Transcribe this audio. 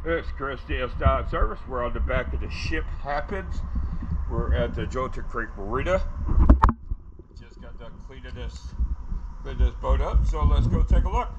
It's Chris DS Service. We're on the back of the ship Happens. We're at the Jota Creek Marina. Just got done cleaning this boat up, so let's go take a look.